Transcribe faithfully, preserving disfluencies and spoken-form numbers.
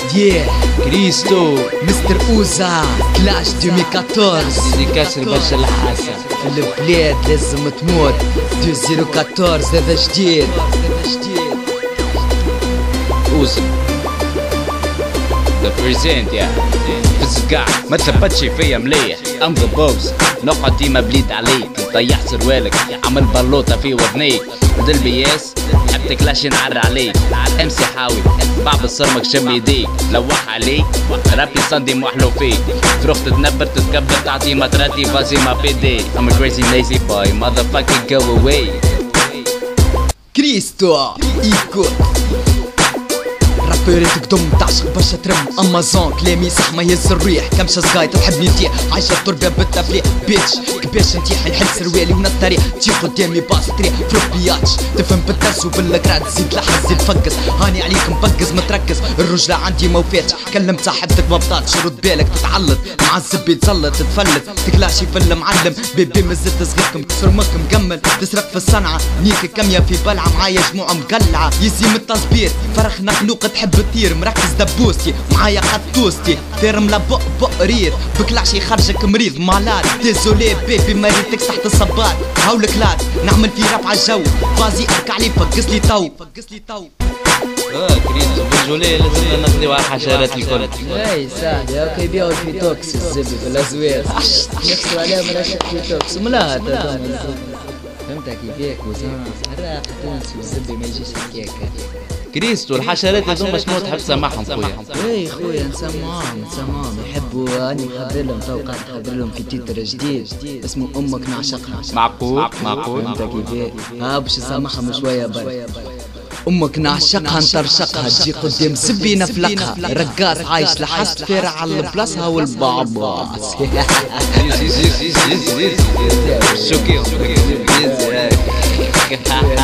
Yeah كريستو مستر اوزا كلاش ألفين وأربعطاش اللي كسر برشا الحاسة في البلاد لازم تموت ألفين وأربعطاش هذا جديد اوزا ذا بريزنت يا فزقع ما تثبتش فيا مليح ام ذا بوس نقعد ديما بليد عليك طيح سروالك عمل بلوطة في وذنيك ودل بياس حتى كلاش ينعر عليك امسي حاوي بعض الصرمك شم يديك لوح عليك رابي صندي محلو فيك تروح تتنبر تتكبر تعطي مطراتي فازي ما بيدي I'm a crazy lazy boy motherfucking go away كريستو ايكو رابيري تقدم تعشق برشا ترم امازون كلامي صح ما يهز الريح كمشة صغاي تحبني نتيح عايشة التربة بالتفليح بيتش كباش نتيح نحل سروالي ونطري تجي قدامي باص تريح فروبياتش تفهم بالدرس وبالقراد تزيد لحظي تفقس هاني عليك مبقز متركز الرجلة عندي ما وفاتش كلمت صاحبتك ما بطاتش رد بالك تتعلط مع الزبي تزلط تتفلت تكلاشي في المعلم بيبي مزت صغيركم تكسر مك مكمل تسرق في الصنعة نيك كمية في بلعة معايا جموعة مقلعة يزيم التصبير فرخ نخلوق تحب تطير مركز دبوستي معايا قطوستي ترم لا بق بق ريض بكلاش يخرجك مريض مالاد ديزولي بيبي مريتك تحت الصبات هاولك لاد نعمل في رفع الجو بازي اركع لي فقس لي تو فقس لي تو اه كريستو بالجوليه لازمنا نقضيو على الحشرات الكل اي ساعد يا كي يبيعوا في توكس الزبي في الازواج نفسوا عليهم رشق في توكس ملاها فهمتك كيفاك وزين الراقة تونسي والزبي ما يجيش هكاكا كريستو الحشرات هذوما شنو تحب تسمعهم خويا؟ اي خويا نسمعهم نسمعهم يحبوا اني نحضر لهم تو قاعد نحضر لهم في تيتر جديد اسمه امك نعشقها معقول معقول انت كيفاش ها باش نسمعهم شويه برك امك نعشقها نطرشقها تجي قدام زبي نفلقها رقاص عايش لحست فارع على بلاصها والبعباص شوكي